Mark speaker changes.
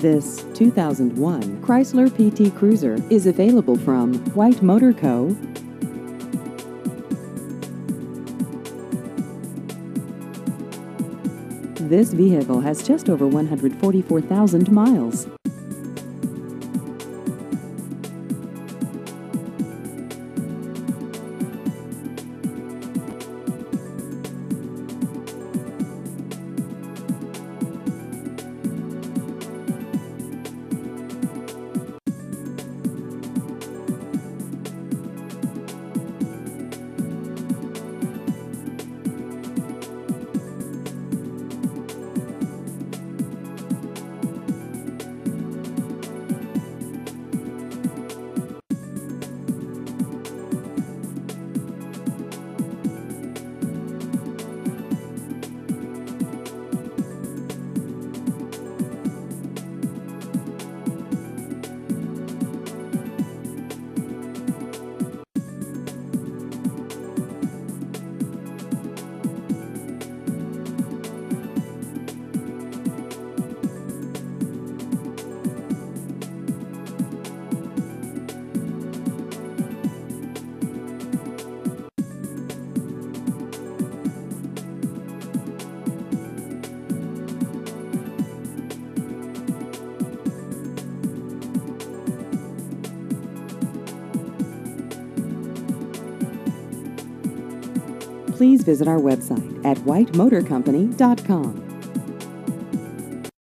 Speaker 1: This 2001 Chrysler PT Cruiser is available from White Motor Co. This vehicle has just over 144,000 miles. Please visit our website at whitemotorcompany.com.